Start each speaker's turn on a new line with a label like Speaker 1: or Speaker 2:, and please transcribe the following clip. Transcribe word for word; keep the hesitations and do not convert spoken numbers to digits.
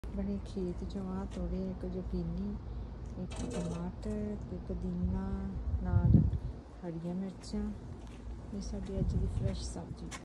Speaker 1: बड़े खेत चों आ तोड़े एक जुकीनी, एक टमाटर ते पुदीना नाल हरियां मिर्चां। ये साडी अज दी फ्रैश सब्जी।